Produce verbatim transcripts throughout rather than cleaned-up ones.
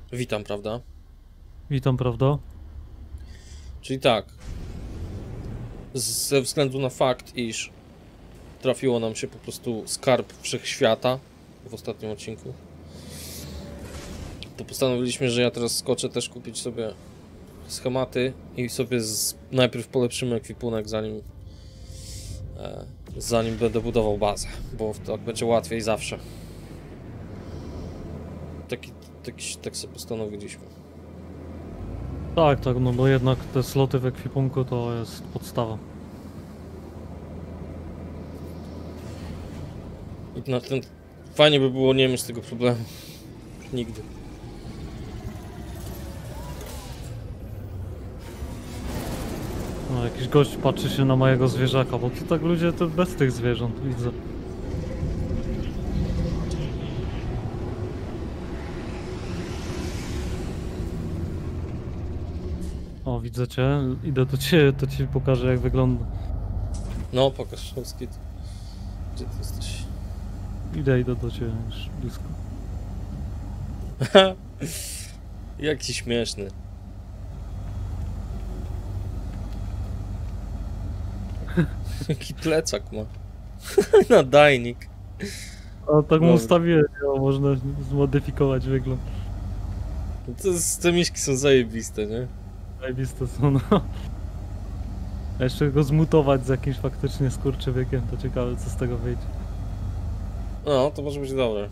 Witam, prawda? Witam, prawda? Czyli tak, ze względu na fakt, iż trafiło nam się po prostu skarb wszechświata w ostatnim odcinku, to postanowiliśmy, że ja teraz skoczę też kupić sobie schematy i sobie z... najpierw polepszymy ekwipunek, zanim e, zanim będę budował bazę, bo tak będzie łatwiej zawsze. Taki, taki, tak sobie postanowiliśmy. Tak, tak, no bo jednak te sloty w ekwipunku to jest podstawa. I na ten... Fajnie by było nie mieć tego problemu. Nigdy. No, jakiś gość patrzy się na mojego zwierzaka, bo to tak ludzie to bez tych zwierząt, widzę. O, widzę cię, idę do ciebie, to ci pokażę jak wygląda. No, pokaż, Skit. Gdzie ty jesteś? Idę, idę do ciebie już blisko. Jaki śmieszny. Jaki plecak ma. Nadajnik. A tak mu Dobra. ustawiłem, ja, można zmodyfikować wygląd. To jest, te miśki są zajebiste, nie? Zajebiste są, no. A jeszcze go zmutować z jakimś faktycznie skurczybykiem, to ciekawe co z tego wyjdzie. No, to może być dobre.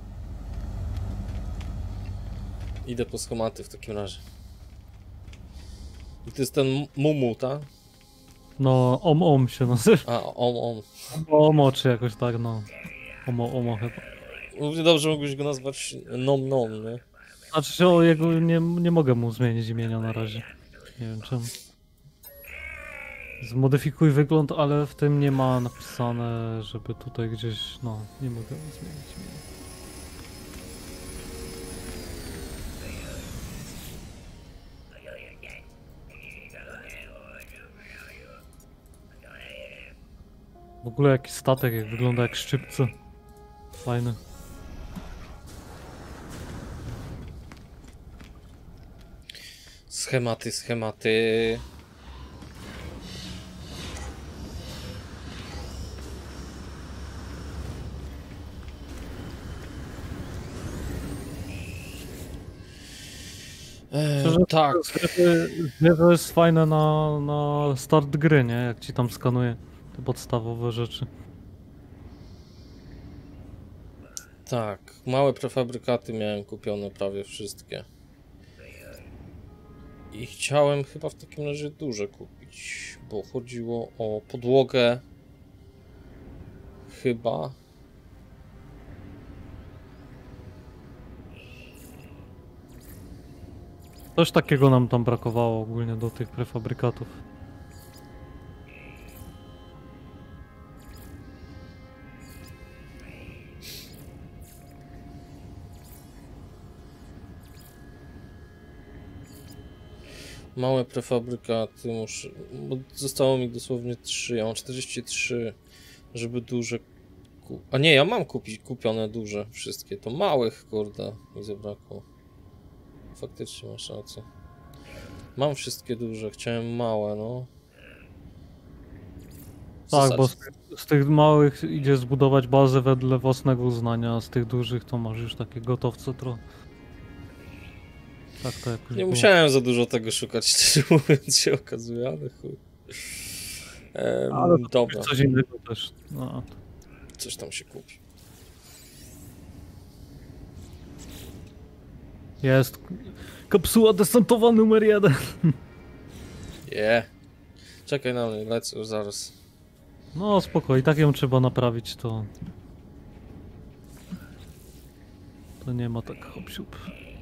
Idę po schematy w takim razie. I to jest ten Mumu, tak? No, Om Om się nazywa. A, om, om. Omo czy jakoś tak, no. Omo, Omo chyba. Równie dobrze mógłbyś go nazwać Nom Nom, nie? Znaczy się o jego, nie, nie mogę mu zmienić imienia na razie. Nie wiem czemu. Zmodyfikuj wygląd, ale w tym nie ma napisane, żeby tutaj gdzieś, no, nie mogę mu zmienić imienia. W ogóle jakiś statek, jak wygląda jak szczypce. Fajny. Schematy, schematy. Eee, tak. Zwierzę jest fajne na, na start gry, nie? Jak ci tam skanuje te podstawowe rzeczy. Tak, małe prefabrykaty miałem kupione prawie wszystkie. I chciałem chyba w takim razie duże kupić, bo chodziło o podłogę. Chyba. Coś takiego nam tam brakowało ogólnie do tych prefabrykatów. Małe prefabrykaty muszę... Bo zostało mi dosłownie trzy, ja mam czterdzieści trzy, żeby duże... Ku... A nie, ja mam kupić kupione duże wszystkie, to małych, kurde, mi zabrakło. Faktycznie masz rację. Mam wszystkie duże, chciałem małe, no. W Tak, zasadzie... bo z, z tych małych idzie zbudować bazę wedle własnego uznania, a z tych dużych to masz już takie gotowce trochę. Tak to jakoś Nie było. musiałem za dużo tego szukać, szczerze mówiąc się okazuje, ale chuj. Ehm, Ale to dobra, coś innego też. No. coś tam się kupi. Jest kapsuła desantowa numer jeden. Yeah. Czekaj na mnie, lecę już zaraz. No spoko, i tak ją trzeba naprawić, to... To nie ma tak hop-siup.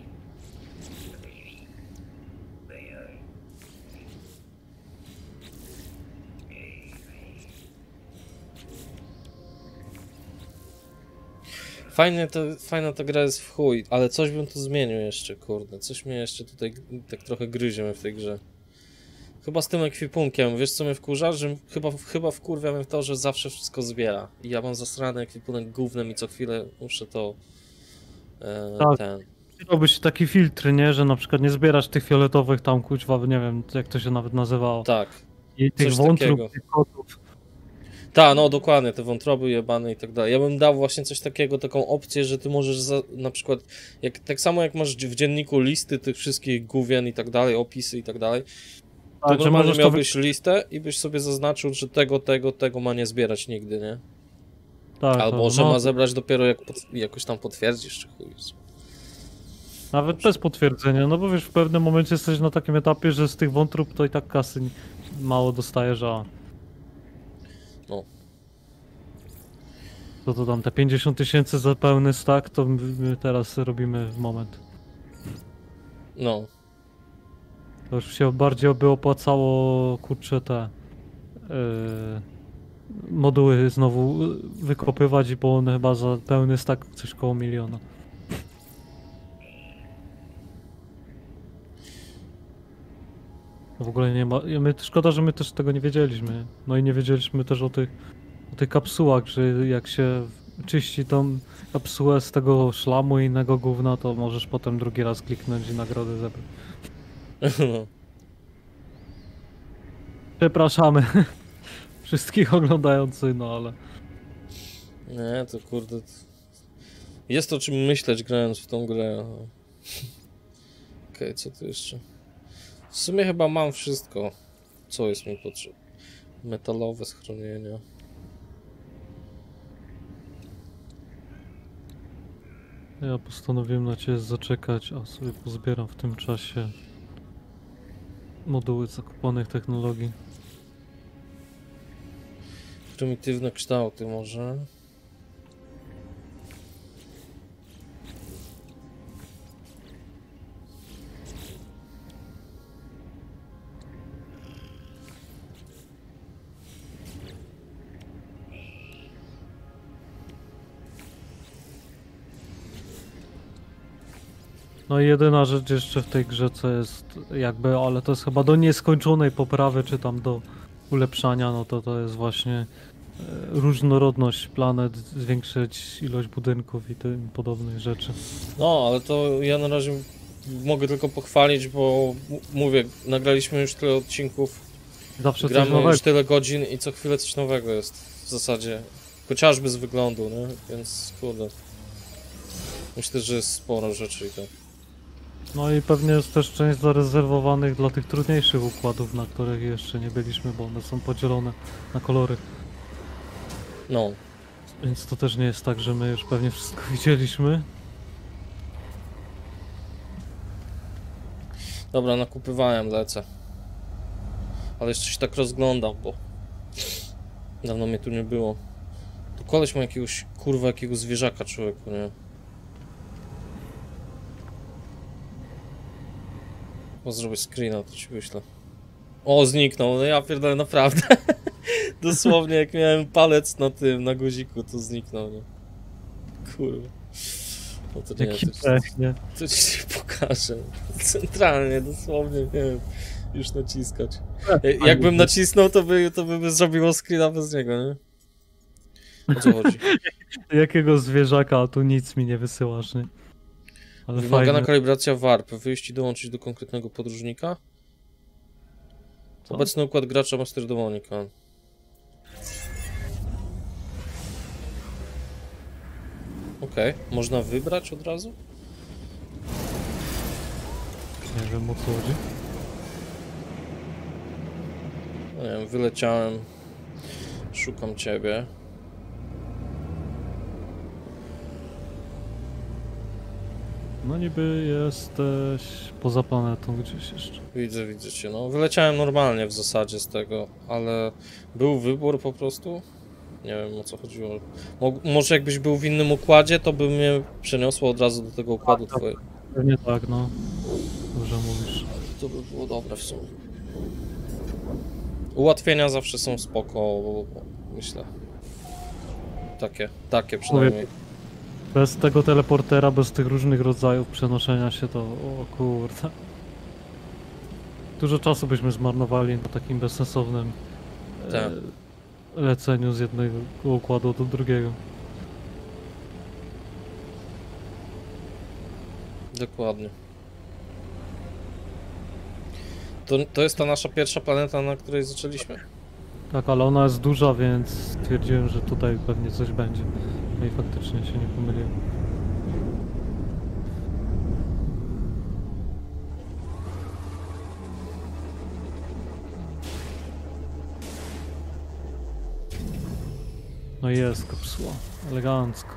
Fajnie to, fajna ta gra jest w chuj, ale coś bym tu zmienił jeszcze, kurde. Coś mnie jeszcze tutaj tak trochę gryzie w tej grze. Chyba z tym ekwipunkiem, wiesz co mnie wkurza? Że chyba, chyba wkurwia mnie w to, że zawsze wszystko zbiera. I ja mam zasrany ekwipunek gównem i co chwilę muszę to... E, Tak. ten... robisz taki filtr, nie? Że na przykład nie zbierasz tych fioletowych tam kuźwa, nie wiem jak to się nawet nazywało. Tak. I tych coś wątrób, takiego. tych kotów. Tak, no dokładnie, te wątroby jebane i tak dalej. Ja bym dał właśnie coś takiego, taką opcję, że ty możesz za, na przykład, jak, tak samo jak masz w dzienniku listy tych wszystkich gówien i tak dalej, opisy i tak dalej, to Tak, że normalnie możesz to miałbyś listę i byś sobie zaznaczył, że tego, tego, tego ma nie zbierać nigdy, nie? Tak, Albo, to, że no, ma zebrać dopiero jak pod, jakoś tam potwierdzisz, czy chuj. nawet bez potwierdzenia, no bo wiesz, w pewnym momencie jesteś na takim etapie, że z tych wątrób to i tak kasy mało dostajesz, a... No. To to tam te pięćdziesiąt tysięcy za pełny stack, to my my teraz robimy w moment. No. To już się bardziej by opłacało, kurczę, te... Yy, moduły znowu wykopywać, bo one chyba za pełny stack coś koło miliona. W ogóle nie ma... My, szkoda, że my też tego nie wiedzieliśmy. No i nie wiedzieliśmy też o tych, o tych kapsułach, że jak się czyści tą kapsułę z tego szlamu i innego gówna, to możesz potem drugi raz kliknąć i nagrodę zebrać. No. Przepraszamy wszystkich oglądających, no ale... Nie, to kurde... Jest o czym myśleć grając w tą grę. Okej, okay, co tu jeszcze? W sumie chyba mam wszystko, co jest mi potrzebne. Metalowe schronienia. Ja postanowiłem na ciebie zaczekać, a sobie pozbieram w tym czasie moduły zakuponych technologii. Prymitywne kształty może. No i jedyna rzecz jeszcze w tej grze, co jest jakby, ale to jest chyba do nieskończonej poprawy, czy tam do ulepszania, no to to jest właśnie e, różnorodność planet, zwiększyć ilość budynków i tym podobnych rzeczy. No, ale to ja na razie mogę tylko pochwalić, bo m- mówię, nagraliśmy już tyle odcinków, Zawsze coś gramy nowego. już tyle godzin i co chwilę coś nowego jest w zasadzie. Chociażby z wyglądu, nie? Więc kurde. Myślę, że jest sporo rzeczy i tak. No i pewnie jest też część zarezerwowanych dla tych trudniejszych układów, na których jeszcze nie byliśmy, bo one są podzielone na kolory. No. Więc to też nie jest tak, że my już pewnie wszystko widzieliśmy. Dobra, nakupywałem, lecę. Ale jeszcze się tak rozglądam, bo dawno mnie tu nie było. Tu koleś ma jakiegoś, kurwa, jakiego zwierzaka, człowieku, nie? Bo zrobię screena, to ci wyślę. O, zniknął, no ja pierdolę, naprawdę. Dosłownie, jak miałem palec na tym, na guziku, to zniknął, nie? Kurwa. No to nie, Jaki to, ci- pech, nie? to ci pokażę. Centralnie, dosłownie, nie wiem, już naciskać. Ja- Jakbym nacisnął, to by, to by, by zrobiło screena bez niego, nie? O co chodzi? Jakiego zwierzaka, a tu nic mi nie wysyłasz, nie? Ale Wymagana fajnie. kalibracja warp. Wyjść i dołączyć do konkretnego podróżnika. Co? Obecny układ gracza Master Demonika. Okej, można wybrać od razu? Nie wiem o co chodzi. No nie wiem, wyleciałem. Szukam ciebie. No niby jesteś poza planetą gdzieś jeszcze. Widzę, widzę cię. No, wyleciałem normalnie w zasadzie z tego, ale był wybór po prostu. Nie wiem o co chodziło. Mo może jakbyś był w innym układzie, to by mnie przeniosło od razu do tego układu Tak, twojego. Pewnie tak, no. Dobrze mówisz. To by było dobre w sumie. Ułatwienia zawsze są spoko, myślę. Takie, takie przynajmniej. Bez tego teleportera, bez tych różnych rodzajów przenoszenia się to... O kurde. Dużo czasu byśmy zmarnowali na takim bezsensownym e, Tak. leceniu z jednego układu do drugiego. Dokładnie. To, to jest ta nasza pierwsza planeta, na której zaczęliśmy? Tak, ale ona jest duża, więc stwierdziłem, że tutaj pewnie coś będzie. No i faktycznie się nie pomyliłem. No i jest kapsuła. Elegancko.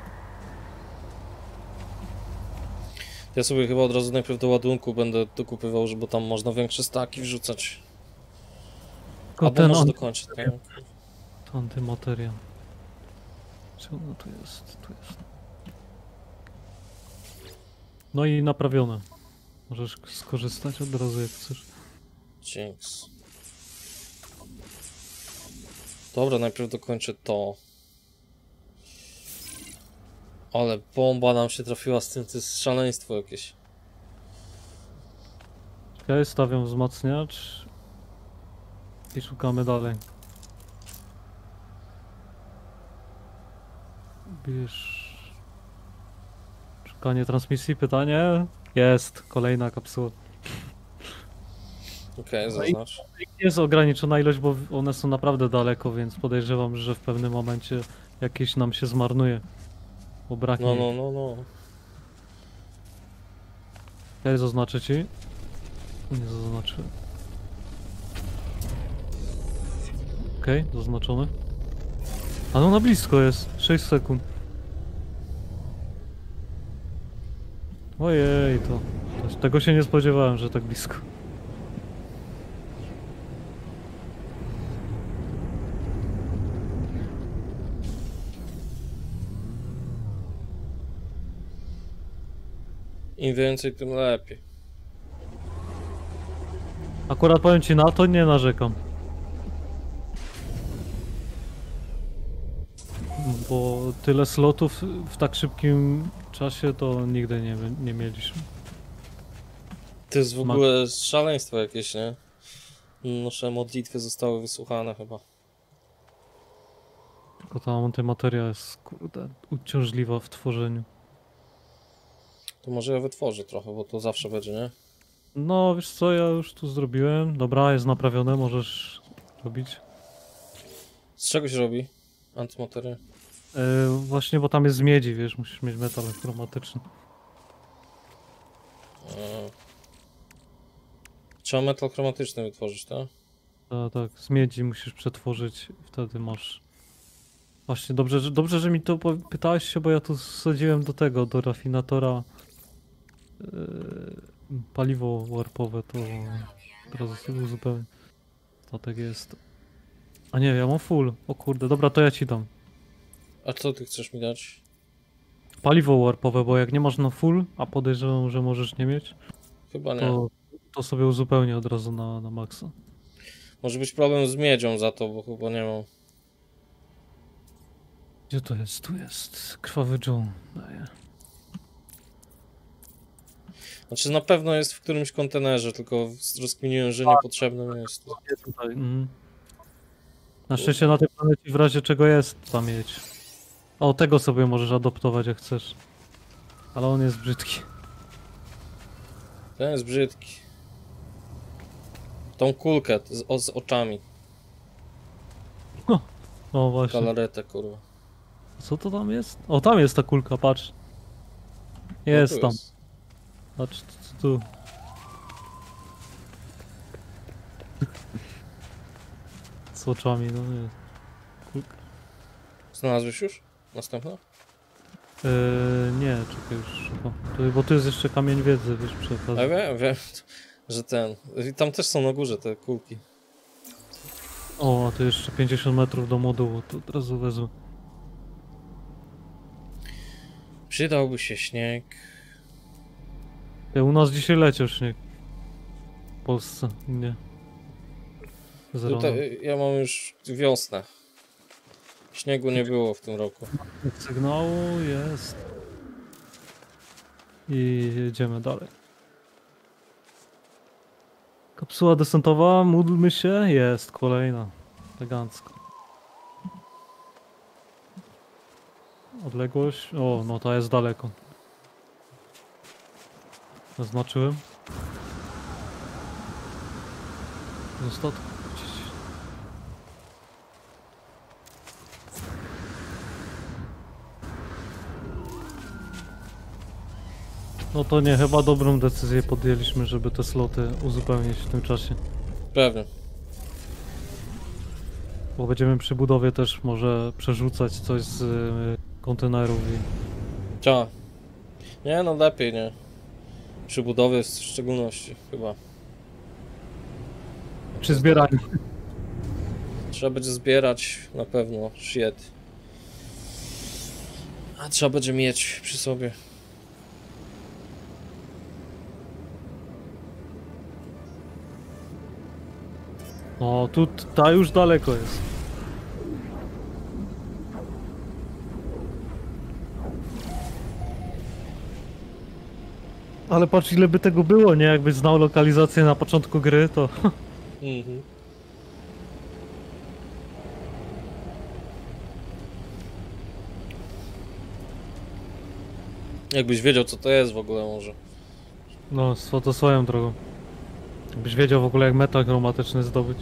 Ja sobie chyba od razu najpierw do ładunku będę dokupywał, żeby tam można większe staki wrzucać. Tylko Albo ten może an- dokończyć. Tak? to antymateria. Czy ono tu jest? Tu jest. No i naprawione. Możesz skorzystać od razu jak chcesz. Dzięks. Dobra, najpierw dokończę to. Ale bomba nam się trafiła z tym, to jest szaleństwo jakieś. Ja stawiam wzmacniacz i szukamy dalej. Bierz... Szukanie transmisji, pytanie? Jest, kolejna kapsuła. Okej, okay, zaznacz. Jest ograniczona ilość, bo one są naprawdę daleko, więc podejrzewam, że w pewnym momencie jakieś nam się zmarnuje. Bo braknie. No, no, no, no. Ja zaznaczę ci. Nie zaznaczę. Okej, okay, zaznaczone. A no na blisko jest. sześć sekund. Ojej, to, to... Tego się nie spodziewałem, że tak blisko. Im więcej, tym lepiej. Akurat powiem ci, na to nie narzekam. Bo tyle slotów w tak szybkim czasie to nigdy nie, nie mieliśmy. To jest w Ma- ogóle szaleństwo jakieś, nie? Nasze modlitwy zostały wysłuchane chyba. Tylko ta antymateria jest, kurde, uciążliwa w tworzeniu. To może ja wytworzę trochę, bo to zawsze będzie, nie? No, wiesz co, ja już tu zrobiłem. Dobra, jest naprawione, możesz robić. Z czego się robi antymaterię? Yy, właśnie, bo tam jest z miedzi, wiesz, musisz mieć metal chromatyczny. Eee. Trzeba metal chromatyczny wytworzyć, tak? Tak, tak, z miedzi musisz przetworzyć, wtedy masz... Właśnie, dobrze, że, dobrze, że mi to po- pytałeś się, bo ja tu wsadziłem do tego, do rafinatora yy, paliwo warpowe, to od razu sobie uzupełnię. Statek jest... A nie, ja mam full. O kurde, dobra, to ja ci dam. A co ty chcesz mi dać? Paliwo warpowe, bo jak nie masz na full, a podejrzewam, że możesz nie mieć, Chyba nie. to, to sobie uzupełnię od razu na, na maksa. Może być problem z miedzią za to, bo chyba nie mam. Gdzie to jest? Tu jest. Krwawy Joe. Daję. Znaczy na pewno jest w którymś kontenerze, tylko rozkminiłem, że niepotrzebnym jest. Tutaj. Mhm. Na szczęście na tej planecie w razie czego jest tam mieć. O, tego sobie możesz adoptować jak chcesz. Ale on jest brzydki. Ten jest brzydki. Tą kulkę z, o, z oczami. O właśnie. Galaretę, kurwa. Co to tam jest? O, tam jest ta kulka, patrz. Jest No tu tam. jest. Patrz, co tu. Z oczami, no nie. Kulka. Znalazłeś już? Następna? Eee, nie, czekaj już szukam. Tu, bo tu jest jeszcze kamień wiedzy, wiesz, przy okazji. Ja wiem, wiem, że ten. I tam też są na górze te kulki. O, a tu jeszcze pięćdziesiąt metrów do modułu, to od razu wezmę. Przydałby się śnieg. Ja, u nas dzisiaj leciał śnieg. W Polsce, nie. Z rana. Tutaj ja mam już wiosnę. Śniegu nie było w tym roku. Sygnału jest. I jedziemy dalej. Kapsuła desantowa, módlmy się. Jest, kolejna. Elegancko. Odległość. O, no to jest daleko. Zaznaczyłem. Do statku. No to nie, chyba dobrą decyzję podjęliśmy, żeby te sloty uzupełnić w tym czasie. Pewnie. Bo będziemy przy budowie też może przerzucać coś z y, kontenerów i... Cia. Nie, no lepiej, nie. Przy budowie w szczególności, chyba. Przy zbieraniu. Trzeba będzie zbierać na pewno shit. A trzeba będzie mieć przy sobie. No, tu ta już daleko jest. Ale patrz ile by tego było, nie? Jakbyś znał lokalizację na początku gry, to... Mhm. Jakbyś wiedział co to jest w ogóle może. No, swo- to swoją drogą. Jakbyś wiedział w ogóle jak metal chromatyczny zdobyć.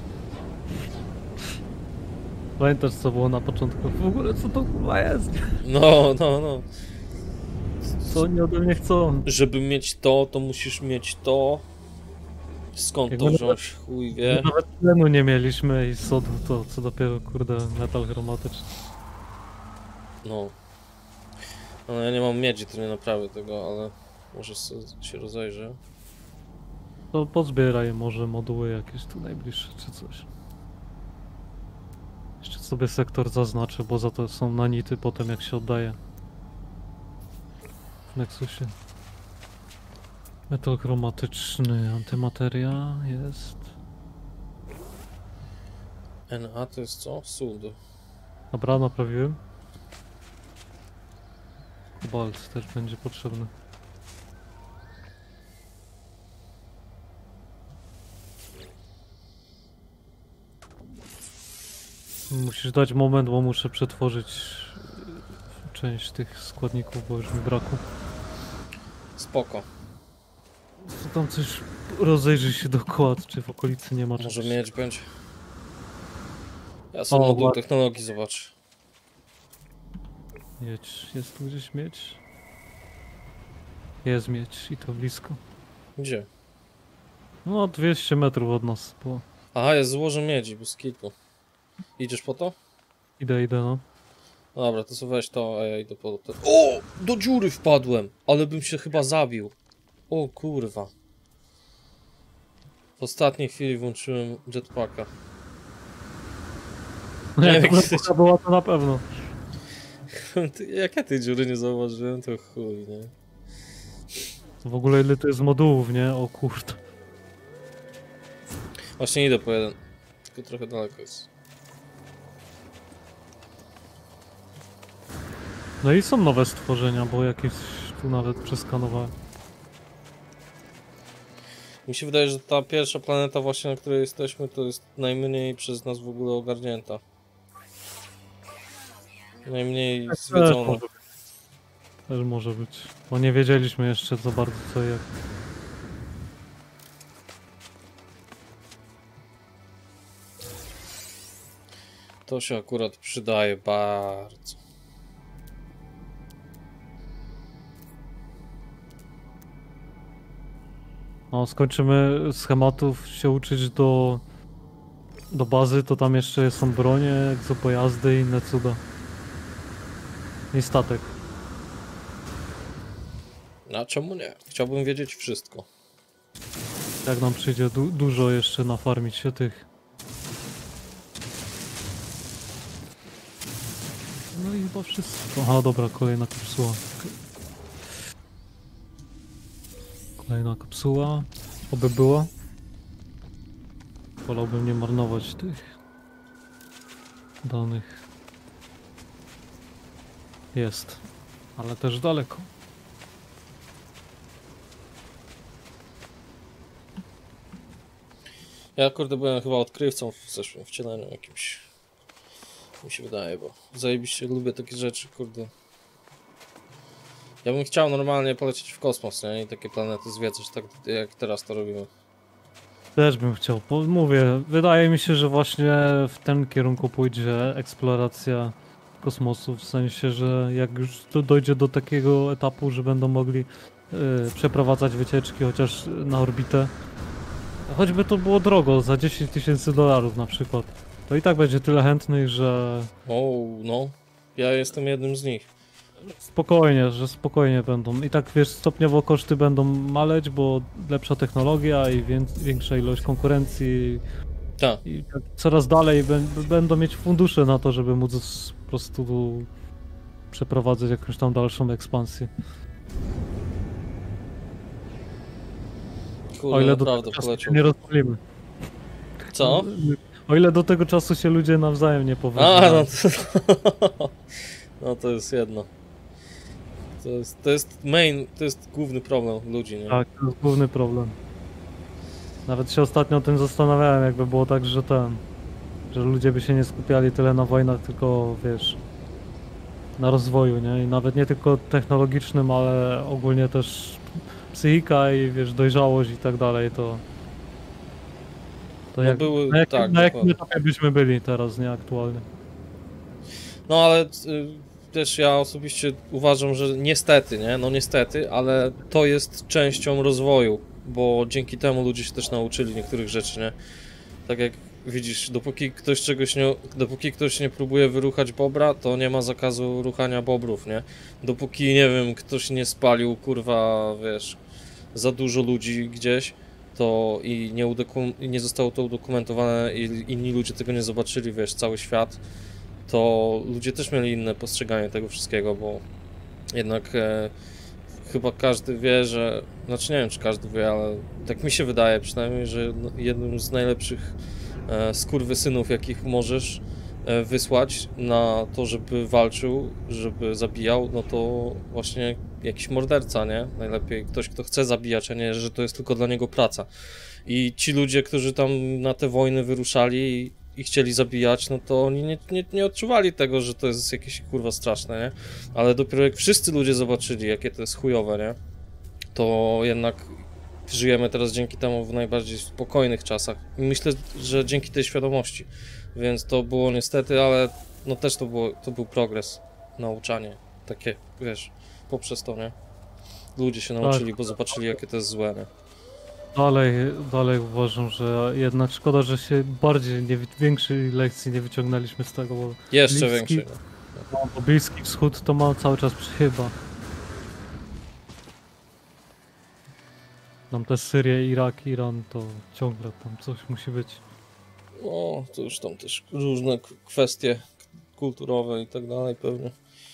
Pamiętasz co było na początku? W ogóle co to kurwa jest? No, no, no. Co oni ode mnie chcą? Żeby mieć to, to musisz mieć to. Skąd Jakby to nawet- wziąć? Chuj My wie. nawet tlenu nie mieliśmy i sodu, to co dopiero kurde metal chromatyczny. No. No ja nie mam miedzi, to nie naprawię tego, ale może sobie się rozejrzę. To pozbieraj może moduły jakieś tu najbliższe czy coś. Jeszcze sobie sektor zaznaczę, bo za to są nanity potem jak się oddaje. W Nexusie. Metal chromatyczny, antymateria jest. N A to jest co? Sud. Dobra, naprawiłem. Kobalt też będzie potrzebny. Musisz dać moment, bo muszę przetworzyć y, część tych składników, bo już mi brakło. Spoko. To tam coś rozejrzy się dookoła, czy w okolicy nie ma Może czegoś. mieć będzie. Ja sobie O, moduł wa- technologii zobaczę. Miedź. Jest tu gdzieś miedź? Jest miedź i to blisko. Gdzie? No dwieście metrów od nas było. Aha, jest złoże miedzi, bez kitu. Idziesz po to? Idę, idę no. Dobra, to sobie weź to, a ja idę po to. O! Do dziury wpadłem! Ale bym się chyba zabił. O kurwa. W ostatniej chwili włączyłem jetpacka. No Nie jak wiem, to jak chcesz- była, była to na pewno. Ty- Jak ja tej dziury nie zauważyłem, to chuj, nie? W ogóle ile to jest modułów, nie? O kurde. Właśnie idę po jeden. Tylko trochę daleko jest. No i są nowe stworzenia, bo jakieś tu nawet przeskanowałem. Mi się wydaje, że ta pierwsza planeta właśnie, na której jesteśmy, to jest najmniej przez nas w ogóle ogarnięta. Najmniej Też zwiedzona. może być. Też może być. Bo nie wiedzieliśmy jeszcze za bardzo co i jak. To się akurat przydaje bardzo. No skończymy schematów się uczyć do... Do bazy, to tam jeszcze są bronie, egzopojazdy i inne cuda. I statek. A czemu nie? Chciałbym wiedzieć wszystko. Jak nam przyjdzie du dużo jeszcze nafarmić się tych. No i chyba wszystko. Aha, dobra, kolejna kapsuła. Kolejna kapsuła. Oby była. Wolałbym nie marnować tych danych. Jest, ale też daleko. Ja kurde byłem chyba odkrywcą w zeszłym wcieleniu jakimś. Mi się wydaje, bo zajebiście lubię takie rzeczy, kurde. Ja bym chciał normalnie polecieć w kosmos, nie? I takie planety zwiedzać, tak jak teraz to robimy. Też bym chciał, bo mówię, wydaje mi się, że właśnie w tym kierunku pójdzie eksploracja kosmosu, w sensie, że jak już to dojdzie do takiego etapu, że będą mogli y, przeprowadzać wycieczki chociaż na orbitę, choćby to było drogo, za dziesięć tysięcy dolarów na przykład, to i tak będzie tyle chętnych, że O, no. Ja jestem jednym z nich. spokojnie, że spokojnie będą. I tak wiesz, stopniowo koszty będą maleć, bo lepsza technologia i więc, większa ilość konkurencji. Tak. I tak coraz dalej bę- będą mieć fundusze na to, żeby móc po prostu przeprowadzać jakąś tam dalszą ekspansję. Kurde, O ile do naprawdę tego czasu poleciał. się nie rozpalimy. Co? O ile do tego czasu się ludzie nawzajem nie A, poważają. no to... No to jest jedno. To jest, to jest main, to jest główny problem ludzi, nie? Tak, to jest główny problem. Nawet się ostatnio o tym zastanawiałem, jakby było tak, że ten, że ludzie by się nie skupiali tyle na wojnach, tylko wiesz, na rozwoju, nie? I nawet nie tylko technologicznym, ale ogólnie też psychika i wiesz, dojrzałość i tak dalej, to... To No jak, były- na, jak, tak, na jakim dokładnie. etapie byśmy byli teraz, nie aktualnie? No ale y, też ja osobiście uważam, że niestety, nie? No niestety, ale to jest częścią rozwoju, bo dzięki temu ludzie się też nauczyli niektórych rzeczy, nie? Tak jak widzisz, dopóki ktoś czegoś nie, dopóki ktoś nie próbuje wyruchać bobra, to nie ma zakazu ruchania bobrów, nie? Dopóki, nie wiem, ktoś nie spalił, kurwa, wiesz, za dużo ludzi gdzieś, to i nie, udokum- i nie zostało to udokumentowane i inni ludzie tego nie zobaczyli, wiesz, cały świat, to ludzie też mieli inne postrzeganie tego wszystkiego, bo jednak e, chyba każdy wie, że, znaczy nie wiem, czy każdy wie, ale tak mi się wydaje przynajmniej, że no- jednym z najlepszych e, skurwysynów, jakich możesz e, wysłać na to, żeby walczył, żeby zabijał, no to właśnie jakiś morderca, nie? Najlepiej ktoś, kto chce zabijać, a nie, że to jest tylko dla niego praca. I ci ludzie, którzy tam na te wojny wyruszali i, i chcieli zabijać, no to oni nie, nie, nie odczuwali tego, że to jest jakieś kurwa straszne, nie? Ale dopiero jak wszyscy ludzie zobaczyli, jakie to jest chujowe, nie? To jednak żyjemy teraz dzięki temu w najbardziej spokojnych czasach. I myślę, że dzięki tej świadomości. Więc to było niestety, ale no też to, było, to był progres, nauczanie. Takie, wiesz, poprzez to, nie? Ludzie się nauczyli, bo zobaczyli, jakie to jest złe, nie? Dalej, dalej uważam, że jednak szkoda, że się bardziej, nie, większej lekcji nie wyciągnęliśmy z tego, bo, Jeszcze Bliski- większy. No. no, bo Bliski Wschód to ma cały czas przychyba. Tam te Syrie, Irak, Iran, to ciągle tam coś musi być. No, to już tam też różne k- kwestie kulturowe i tak dalej pewnie.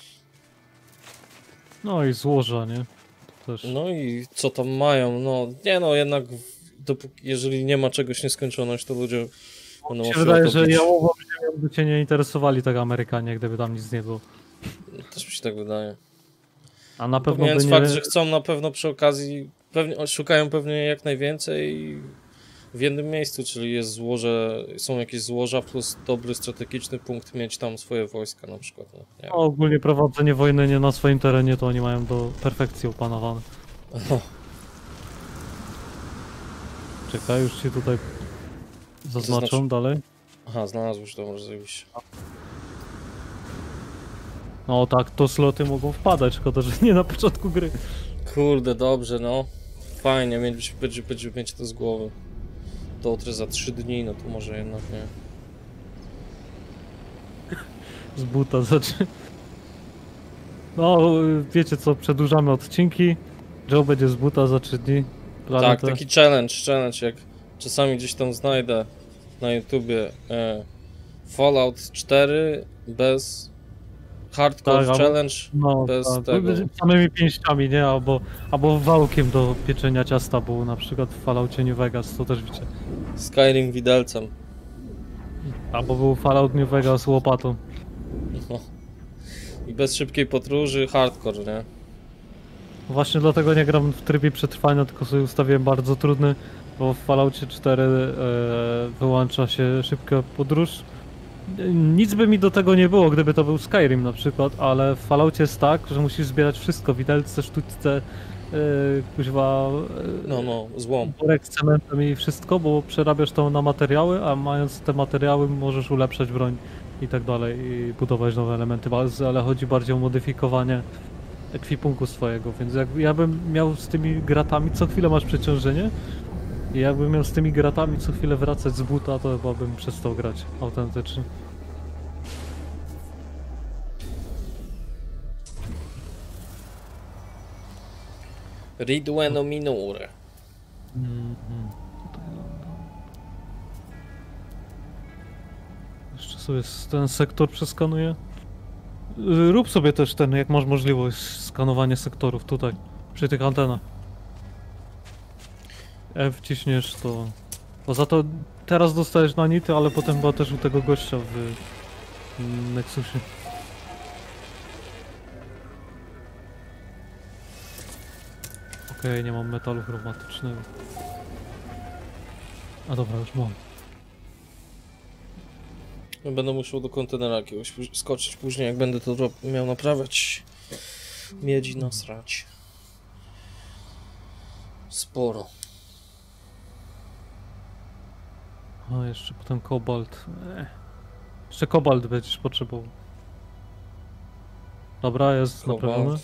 No i złoża, nie? To też. No i co tam mają? No, nie no, jednak w- dopóki, jeżeli nie ma czegoś nieskończoność, to ludzie będą Mi się się wydaje, o to że bić. jałową ziemią by cię nie interesowali tak Amerykanie, gdyby tam nic nie było. Też mi się tak wydaje. A na pewno by Pomijając nie... fakt, że chcą na pewno przy okazji, pewnie, szukają pewnie jak najwięcej w jednym miejscu, czyli jest złoże, są jakieś złoża plus dobry strategiczny punkt mieć tam swoje wojska na przykład. No, nie No, ogólnie prowadzenie wojny nie na swoim terenie, to oni mają do perfekcji opanowane. wiem. Czekaj, już ci tutaj zaznaczą Zaznacz- dalej. Aha, znalazłeś to, może zajebiście. No tak, to sloty mogą wpadać, szkoda, że nie na początku gry. Kurde, dobrze, no. Fajnie, mieć, będzie, będzie mieć to z głowy. Dotrę za trzy dni, no to może jednak nie. Z buta zacznie. No, wiecie co, przedłużamy odcinki. Joe będzie z buta za trzy dni. Tak, Planetę. taki challenge, challenge, jak czasami gdzieś tam znajdę na YouTubie e, Fallout cztery bez hardcore Tak, albo- challenge, No, bez tak, tego. samymi pięściami, nie? Albo, albo wałkiem do pieczenia ciasta było na przykład w Falloutie New Vegas, to też widzicie. Skyrim widelcem. Albo był Fallout New Vegas łopatą. No. I bez szybkiej podróży hardcore, nie? Właśnie dlatego nie gram w trybie przetrwania, tylko sobie ustawiłem bardzo trudny, bo w Falloutie cztery e, wyłącza się szybka podróż Nic by mi do tego nie było, gdyby to był Skyrim na przykład, ale w Falloutie jest tak, że musisz zbierać wszystko, widelce, sztućce, yy, kuźwa, yy, No, no, złom. worek z cementem i wszystko, bo przerabiasz to na materiały, a mając te materiały możesz ulepszać broń i tak dalej i budować nowe elementy bazy, ale chodzi bardziej o modyfikowanie ekwipunku swojego, więc jak ja bym miał z tymi gratami, co chwilę masz przeciążenie i jakbym miał z tymi gratami co chwilę wracać z buta, to chyba bym przestał grać autentycznie. Ridweno minore. Mhm. Tutaj lądam. Jeszcze sobie s- ten sektor przeskanuję. Y, Rób sobie też ten, jak masz możliwość, skanowanie sektorów tutaj, przy tych antenach. F wciśniesz to... Bo za to teraz dostajesz na nity, ale potem chyba też u tego gościa w mm, Nexusie. Okej, nie mam metalu chromatycznego. A dobra, już mam. Będę musiał do kontenera jakiegoś póź- skoczyć później, jak będę to ro- miał naprawiać. Miedzi nasrać. Sporo. A jeszcze potem kobalt. Ech. Jeszcze kobalt będziesz potrzebował. Dobra, jest Kobalt. naprawione.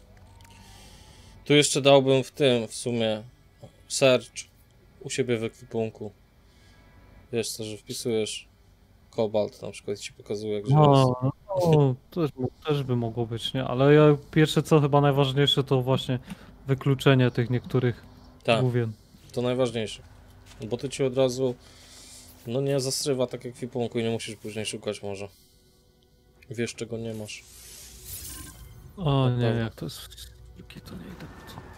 Tu jeszcze dałbym w tym, w sumie, search u siebie w ekwipunku. Wiesz co, że wpisujesz kobalt, na przykład ci pokazuje, jak No, no też, też by mogło być, nie? Ale ja pierwsze co chyba najważniejsze to właśnie wykluczenie tych niektórych Tak, główien. to najważniejsze. Bo to ci od razu, no nie zasrywa tak ekwipunku i nie musisz później szukać może. Wiesz, czego nie masz. O nie, pewno. jak to jest... Jakie to nie idę po co.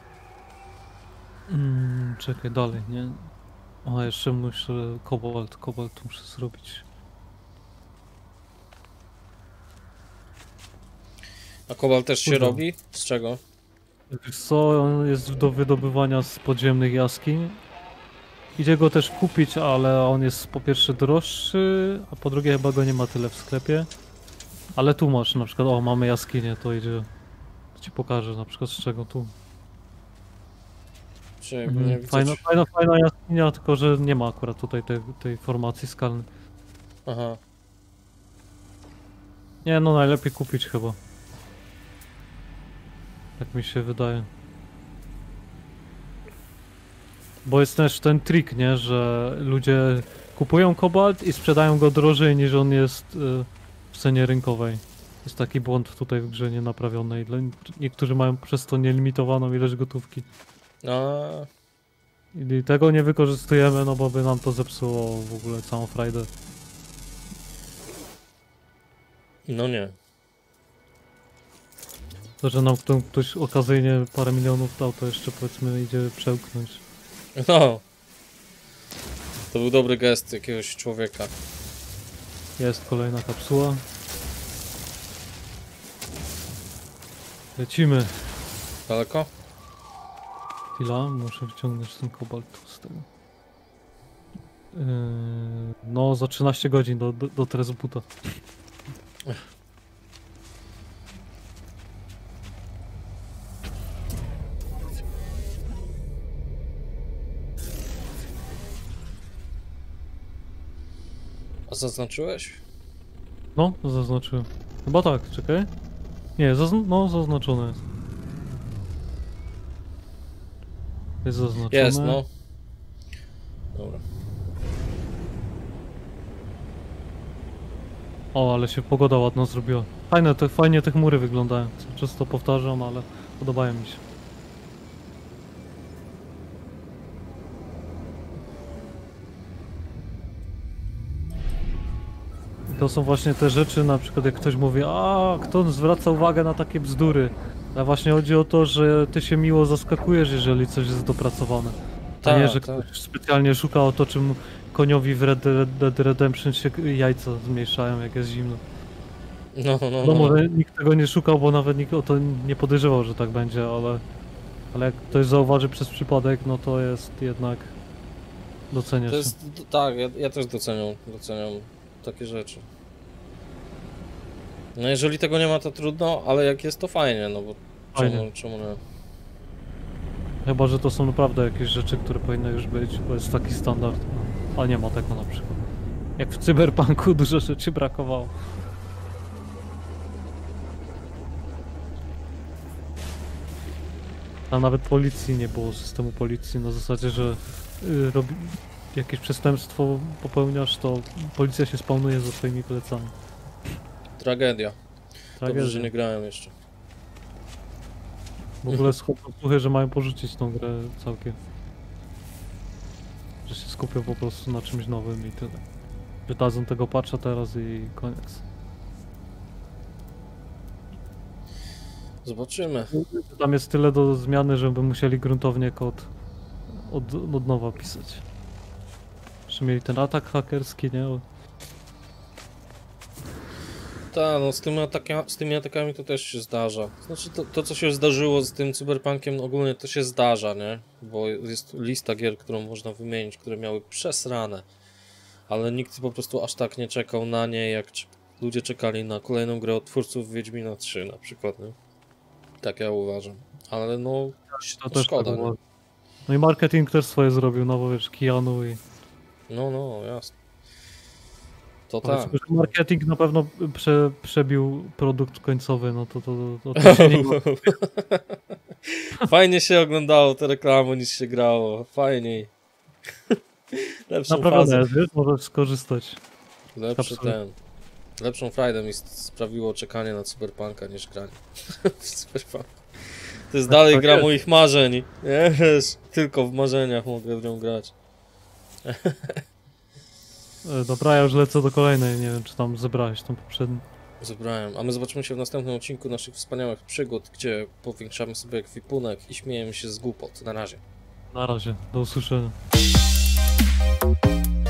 Mm, czekaj, dalej, nie? O, jeszcze muszę... Kobalt, kobalt muszę zrobić. A kobalt też się Kurde. robi? Z czego? Wiesz co, on jest do wydobywania z podziemnych jaskiń. Idzie go też kupić, ale on jest po pierwsze droższy, a po drugie chyba go nie ma tyle w sklepie. Ale tu masz na przykład, o mamy jaskinię, to idzie... Ci pokażę na przykład z czego tu. Czy jakby nie Mhm. widzę, Fajna, czy- fajna, fajna jaskinia, tylko że nie ma akurat tutaj tej, tej formacji skalnej. Aha. Nie no, najlepiej kupić chyba. Tak mi się wydaje. Bo jest też ten trik, nie, że ludzie kupują kobalt i sprzedają go drożej niż on jest y, w cenie rynkowej. Jest taki błąd tutaj w grze nienaprawiony. Dla- Niektórzy mają przez to nielimitowaną ilość gotówki. A, I tego nie wykorzystujemy, no bo by nam to zepsuło w ogóle całą frajdę. no nie. To, że nam kto- ktoś okazyjnie parę milionów dał, to jeszcze powiedzmy idzie przełknąć. No. To był dobry gest jakiegoś człowieka. Jest kolejna kapsuła. Lecimy. Daleko? Chwila, muszę wyciągnąć ten kobalt tu z tego. Yy, no, za trzynaście godzin do, do, do Trezbuta. A zaznaczyłeś? No, zaznaczyłem. Chyba tak, czekaj. Nie, zazn no, zaznaczone jest. Jest zaznaczone. Jest, no. Dobra. O, ale się pogoda ładna zrobiła. Fajne te, fajnie te chmury wyglądają. Cały czas to powtarzam, ale podobają mi się. I to są właśnie te rzeczy, na przykład jak ktoś mówi, a kto zwraca uwagę na takie bzdury. Ale właśnie chodzi o to, że ty się miło zaskakujesz, jeżeli coś jest dopracowane. A Tak, nie, że tak. ktoś specjalnie szuka o to, czym koniowi w Red Dead Redemption się jajca zmniejszają, jak jest zimno. No, no, No no. może nikt tego nie szukał, bo nawet nikt o to nie podejrzewał, że tak będzie, ale... Ale jak ktoś zauważy przez przypadek, no to jest jednak... Docenia To się. jest, tak, ja, ja też doceniam, doceniam takie rzeczy. No jeżeli tego nie ma, to trudno, ale jak jest, to fajnie, no bo czemu, Fajnie. czemu nie? Chyba, że to są naprawdę jakieś rzeczy, które powinny już być, bo jest taki standard. No. A nie ma tego na przykład. Jak w Cyberpunku dużo rzeczy brakowało. A nawet policji nie było, systemu policji, na zasadzie, że y, robi, jakieś przestępstwo popełniasz, to policja się spawnuje za twoimi plecami. Tragedia. Dobrze, że Tragedia. nie grałem jeszcze. W ogóle słuchaj, że mają porzucić tą grę całkiem. Że się skupią po prostu na czymś nowym i tyle. Wydadzą tego patcha teraz i koniec. Zobaczymy. Tam jest tyle do zmiany, żeby musieli gruntownie kod od, od nowa pisać. Że mieli ten atak hakerski, nie? Tak, no z tymi, ataka z tymi atakami to też się zdarza. Znaczy to, to, co się zdarzyło z tym Cyberpunkiem, no ogólnie to się zdarza, nie? Bo jest lista gier, którą można wymienić, które miały przesrane. Ale nikt po prostu aż tak nie czekał na nie, jak ludzie czekali na kolejną grę od twórców Wiedźmina trzy na przykład, nie? Tak ja uważam. Ale no, To to też szkoda, tak nie? uważam. No i marketing też swoje zrobił, no bo wiesz, Keanu i... No, no, jasne. To tak. Powiedzmy, że marketing na pewno prze, przebił produkt końcowy, no to to, to, to się nie... Fajnie się oglądało te reklamy niż się grało. Fajniej. Lepszą Naprawione fazę. jest, wiesz, możesz skorzystać. Lepszy kapsuły. ten. Lepszą frajdę mi sprawiło czekanie na Cyberpunka niż granie w Cyberpunk. To jest Tak, dalej tak gra jest. moich marzeń. Nie, wiesz, tylko w marzeniach mogę w nią grać. E, Dobra, ja już lecę do kolejnej, nie wiem czy tam zebrałeś tą poprzednią. Zebrałem. A my zobaczymy się w następnym odcinku naszych wspaniałych przygód, gdzie powiększamy sobie ekwipunek i śmiejemy się z głupot. Na razie. Na razie, do usłyszenia.